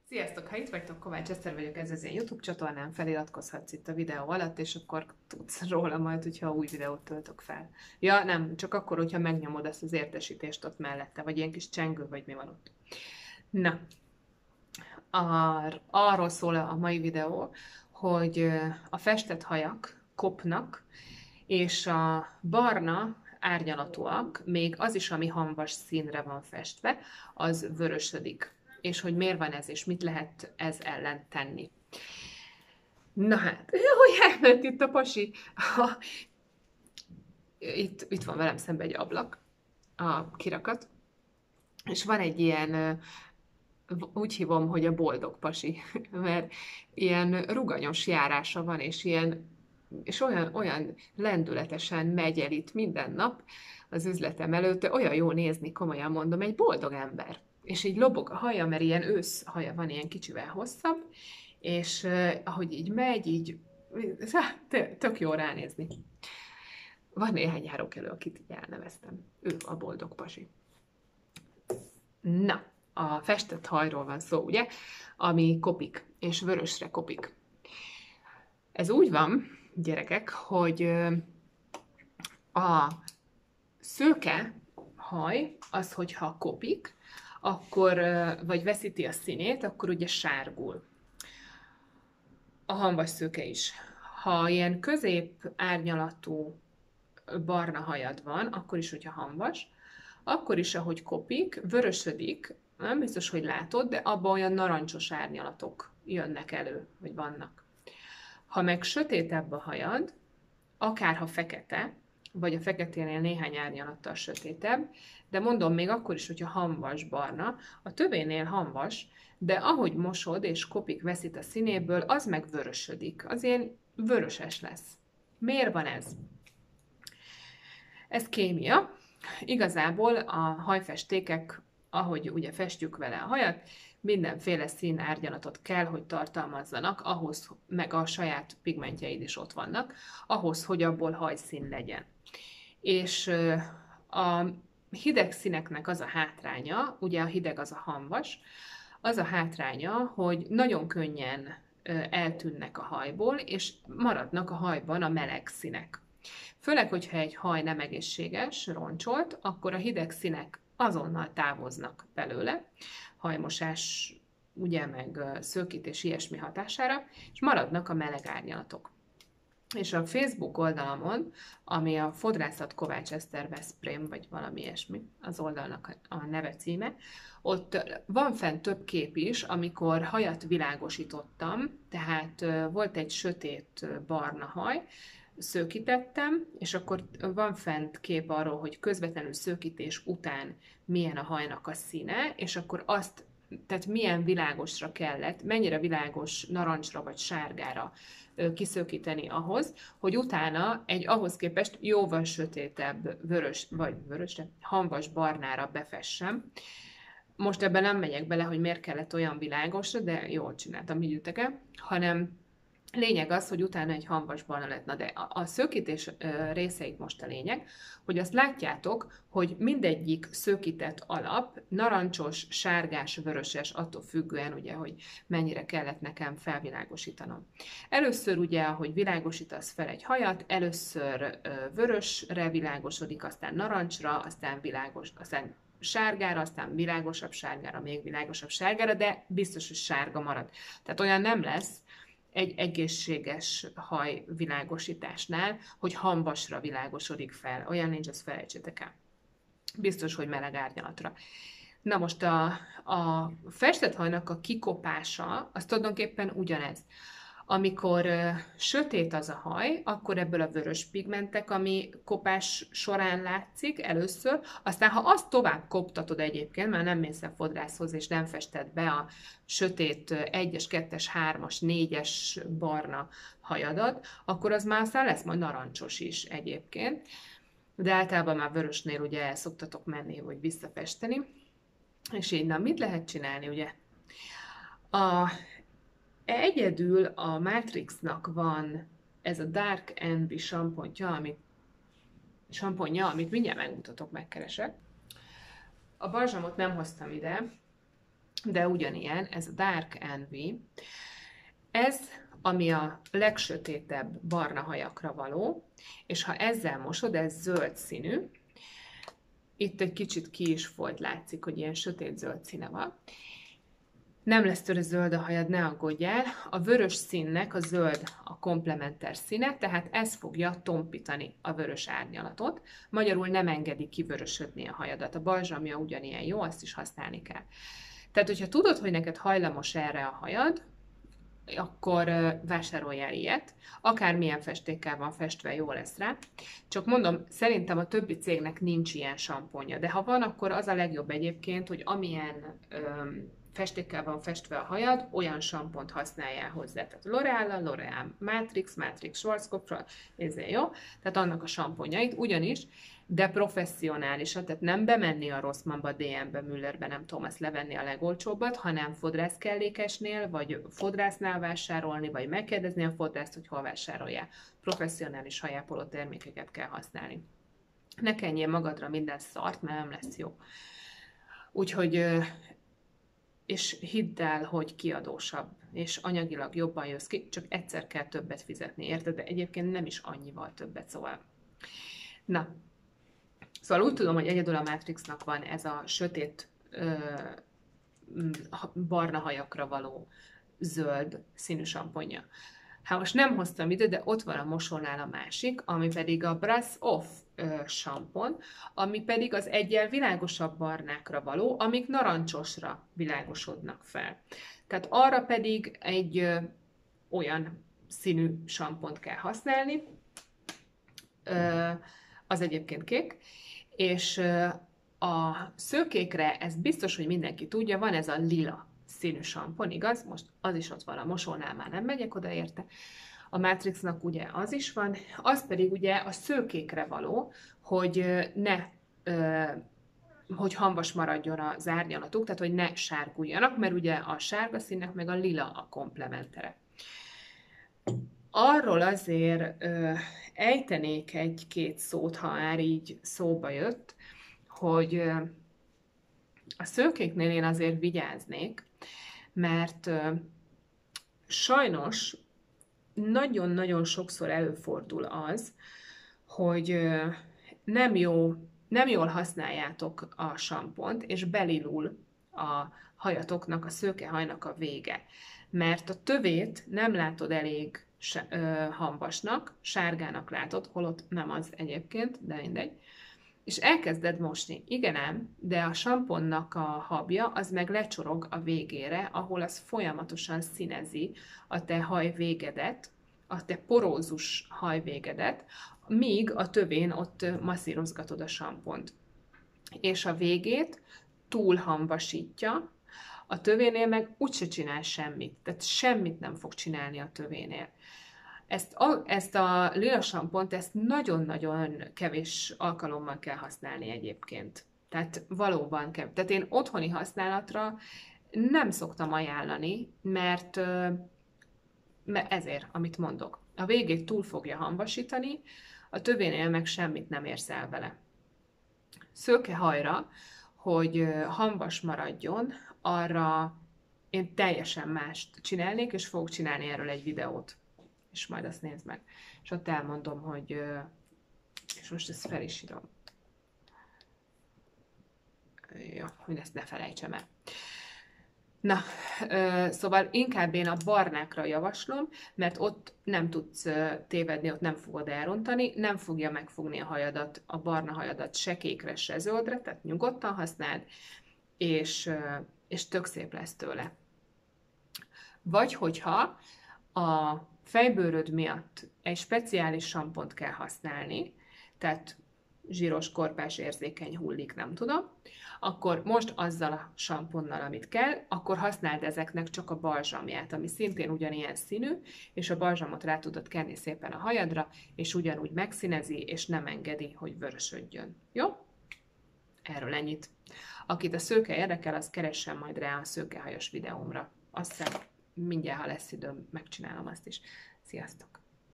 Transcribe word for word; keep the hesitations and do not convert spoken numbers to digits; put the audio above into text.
Sziasztok! Ha itt vagytok, Kovács Eszter vagyok, ez az én YouTube csatornám, feliratkozhatsz itt a videó alatt, és akkor tudsz róla majd, hogyha új videót töltök fel. Ja, nem, csak akkor, hogyha megnyomod ezt az értesítést ott mellette, vagy ilyen kis csengő, vagy mi van ott. Na, ar- arról szól a mai videó, hogy a festett hajak kopnak, és a barna árnyalatúak, még az is, ami hamvas színre van festve, az vörösödik. És hogy miért van ez, és mit lehet ez ellen tenni. Na hát, hogy elment itt a pasi? Ha, itt, itt van velem szemben egy ablak, a kirakat, és van egy ilyen, úgy hívom, hogy a boldog pasi, mert ilyen ruganyos járása van, és ilyen és olyan, olyan lendületesen megy el itt minden nap az üzletem előtt, olyan jó nézni, komolyan mondom, egy boldog ember. És így lobog a haja, mert ilyen ősz haja van, ilyen kicsivel hosszabb, és uh, ahogy így megy, így tök jó ránézni. Van néhány járókelő, akit így elneveztem. Ő a boldog pasi. Na, a festett hajról van szó, ugye? Ami kopik, és vörösre kopik. Ez úgy van, gyerekek, hogy a szőke haj, az, hogyha kopik, akkor, vagy veszíti a színét, akkor ugye sárgul. A hamvas szőke is. Ha ilyen közép árnyalatú barna hajad van, akkor is, hogyha hamvas, akkor is, ahogy kopik, vörösödik, nem biztos, hogy látod, de abban olyan narancsos árnyalatok jönnek elő, vagy vannak. Ha meg sötétebb a hajad, akárha fekete, vagy a feketénél néhány árnyalattal sötétebb, de mondom még akkor is, hogyha hamvas barna, a tövénél hamvas, de ahogy mosod és kopik veszít a színéből, az meg vörösödik. Az ilyen vöröses lesz. Miért van ez? Ez kémia. Igazából a hajfestékek, ahogy ugye festjük vele a hajat, mindenféle szín árnyalatot kell, hogy tartalmazzanak, ahhoz, meg a saját pigmentjeid is ott vannak, ahhoz, hogy abból hajszín legyen. És a hideg színeknek az a hátránya, ugye a hideg az a hamvas, az a hátránya, hogy nagyon könnyen eltűnnek a hajból, és maradnak a hajban a meleg színek. Főleg, hogyha egy haj nem egészséges, roncsolt, akkor a hideg színek azonnal távoznak belőle, hajmosás, ugye, meg szőkítés ilyesmi hatására, és maradnak a meleg árnyalatok. És a Facebook oldalamon, ami a Fodrászat Kovács Eszter Veszprém, vagy valami ilyesmi, az oldalnak a neve címe, ott van fent több kép is, amikor hajat világosítottam, tehát volt egy sötét barna haj, szőkítettem, és akkor van fent kép arról, hogy közvetlenül szőkítés után milyen a hajnak a színe, és akkor azt, tehát milyen világosra kellett, mennyire világos narancsra vagy sárgára kiszőkíteni ahhoz, hogy utána egy ahhoz képest jóval sötétebb vörös, vagy vörösre, hamvas barnára befessem. Most ebben nem megyek bele, hogy miért kellett olyan világosra, de jól csináltam, higgyétek-e, hanem lényeg az, hogy utána egy hamvas barna lett. Na de a szőkítés részeit most a lényeg, hogy azt látjátok, hogy mindegyik szőkített alap narancsos, sárgás, vöröses, attól függően, ugye, hogy mennyire kellett nekem felvilágosítanom. Először ugye, ahogy világosítasz fel egy hajat, először vörösre világosodik, aztán narancsra, aztán világos, aztán sárgára, aztán világosabb sárgára, még világosabb sárgára, de biztos, hogy sárga marad. Tehát olyan nem lesz egy egészséges hajvilágosításnál, hogy hamvasra világosodik fel. Olyan nincs, azt felejtsétek el. Biztos, hogy meleg árnyalatra. Na most a, a festett hajnak a kikopása, az tulajdonképpen ugyanez. Amikor ö, sötét az a haj, akkor ebből a vörös pigmentek, ami kopás során látszik először, aztán ha azt tovább koptatod egyébként, mert nem mész el fodrászhoz, és nem fested be a sötét egyes, kettes, hármas, négyes barna hajadat, akkor az már aztán lesz majd narancsos is egyébként. De általában már vörösnél ugye el szoktatok menni, vagy visszafesteni. És így, na, mit lehet csinálni, ugye? A Egyedül a Matrixnak van ez a Dark Envy sampontja, amit, samponja, amit mindjárt megmutatok, megkeresek. A balzsamot nem hoztam ide, de ugyanilyen, ez a Dark Envy. Ez, ami a legsötétebb barna hajakra való, és ha ezzel mosod, ez zöld színű, itt egy kicsit ki is folyt, látszik, hogy ilyen sötét zöld színe van. Nem lesz tőle zöld a hajad, ne aggódjál. A vörös színnek a zöld a komplementer színe, tehát ez fogja tompítani a vörös árnyalatot. Magyarul nem engedi kivörösödni a hajadat. A balzsamja ugyanilyen jó, azt is használni kell. Tehát, hogyha tudod, hogy neked hajlamos erre a hajad, akkor vásároljál ilyet. Akármilyen festékkel van festve, jó lesz rá. Csak mondom, szerintem a többi cégnek nincs ilyen samponja, de ha van, akkor az a legjobb egyébként, hogy amilyen öm, festékkel van festve a hajad, olyan sampont használjál hozzá. Tehát L'Oreal, L'Oreal Matrix, Matrix Schwarzkopf, ezért jó. Tehát annak a samponjait, ugyanis, de professzionálisan, tehát nem bemenni a Rossmannba, dé em-be, Müllerbe, nem tudom, azt levenni a legolcsóbbat, hanem fodrászkellékesnél, vagy fodrásznál vásárolni, vagy megkérdezni a fodrászt, hogy hol vásárolják. Professzionális hajápoló termékeket kell használni. Ne kenjél magadra minden szart, mert nem lesz jó. Úgyhogy, és hidd el, hogy kiadósabb, és anyagilag jobban jössz ki, csak egyszer kell többet fizetni, érted? De egyébként nem is annyival többet, szóval. Na, szóval úgy tudom, hogy egyedül a Matrixnak van ez a sötét ö, barna hajakra való zöld színű samponja. Hát most nem hoztam ide, de ott van a mosónál a másik, ami pedig a Brush Off ö, sampon, ami pedig az egyel világosabb barnákra való, amik narancsosra világosodnak fel. Tehát arra pedig egy ö, olyan színű sampont kell használni, ö, az egyébként kék, és a szőkékre, ez biztos, hogy mindenki tudja, van ez a lila színű sampon, igaz? Most az is ott van a mosónál, már nem megyek oda érte. A Matrixnak ugye az is van, az pedig ugye a szőkékre való, hogy ne, hogy hamvas maradjon az árnyalatuk, tehát hogy ne sárguljanak, mert ugye a sárga színnek meg a lila a komplementere. Arról azért ö, ejtenék egy-két szót, ha már így szóba jött, hogy ö, a szőkéknél én azért vigyáznék, mert ö, sajnos nagyon-nagyon sokszor előfordul az, hogy ö, nem, jó, nem jól használjátok a sampont, és belilul a hajatoknak, a szőkehajnak a vége. Mert a tövét nem látod elég hamvasnak, sárgának látod, holott nem az egyébként, de mindegy. És elkezded mosni. Igen ám, de a samponnak a habja az meg lecsorog a végére, ahol az folyamatosan színezi a te hajvégedet, a te porózus hajvégedet, míg a tövén ott masszírozgatod a sampont. És a végét túl hamvasítja, a tövénél meg úgyse csinál semmit, tehát semmit nem fog csinálni a tövénél. Ezt a, ezt a lila sampont, ezt nagyon-nagyon kevés alkalommal kell használni egyébként. Tehát valóban kell. Tehát én otthoni használatra nem szoktam ajánlani, mert, mert ezért, amit mondok. A végét túl fogja hamvasítani, a tövénél meg semmit nem érsz el vele. Szőkehajra, hogy hamvas maradjon, arra én teljesen mást csinálnék, és fogok csinálni erről egy videót. És majd azt nézd meg. És ott elmondom, hogy... És most ezt fel is írom. Jó, hogy ezt ne felejtsem el. Na, szóval inkább én a barnákra javaslom, mert ott nem tudsz tévedni, ott nem fogod elrontani, nem fogja megfogni a hajadat, a barna hajadat se kékre, se zöldre, tehát nyugodtan használd, és, és tök szép lesz tőle. Vagy hogyha a fejbőröd miatt egy speciális sampont kell használni, tehát zsíros, korpás, érzékeny, hullik, nem tudom, akkor most azzal a samponnal, amit kell, akkor használd ezeknek csak a balzsamját, ami szintén ugyanilyen színű, és a balzsamot rá tudod kenni szépen a hajadra, és ugyanúgy megszínezi, és nem engedi, hogy vörösödjön. Jó? Erről ennyit. Akit a szőke érdekel, az keressen majd rá a szőkehajas videómra. Azt hiszem, mindjárt, ha lesz időm, megcsinálom azt is. Sziasztok!